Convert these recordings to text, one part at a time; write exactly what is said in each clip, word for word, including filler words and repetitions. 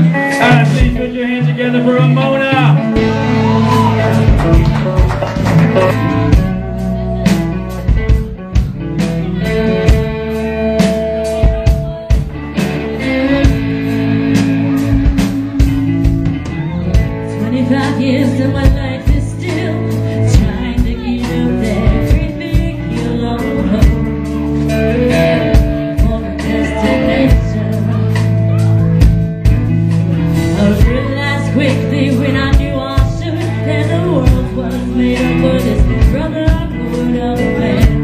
And please put your hands together for Ramona. twenty-five years of my life is still trying to get up that great big yellow hole for a destination. I realized quickly when I knew I should that the world was made up for this brotherhood of man.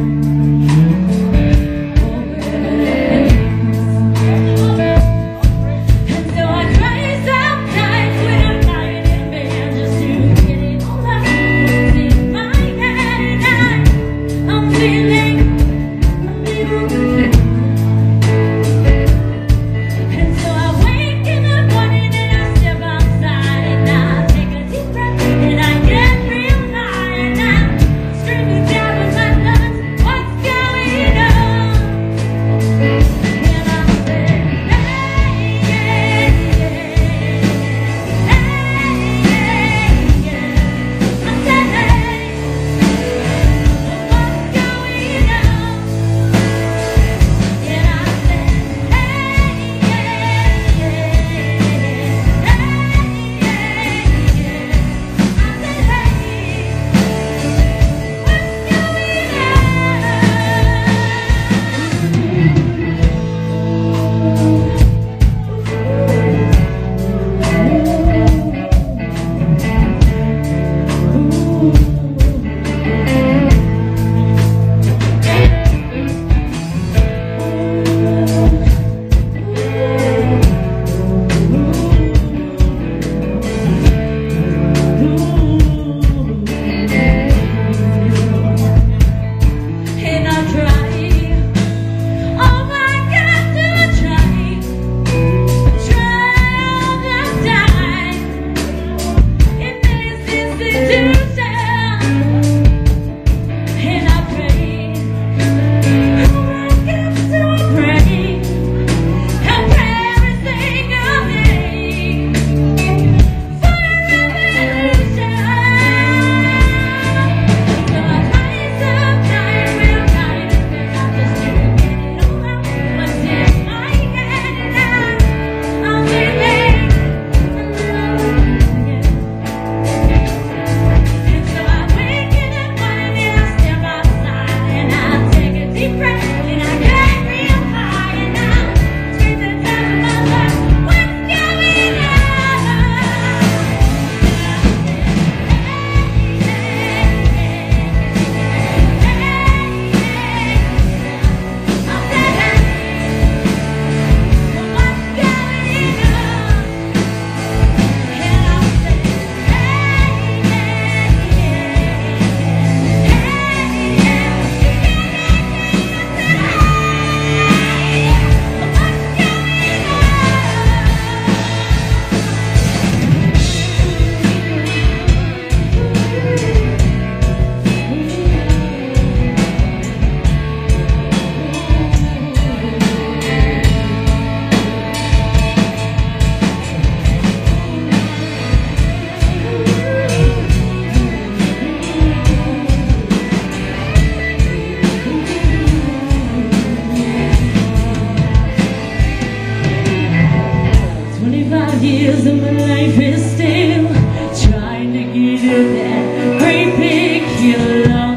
Years of my life is still trying to get to that great big yellow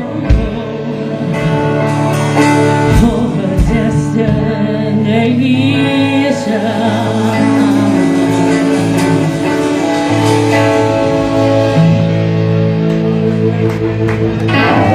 for a destination.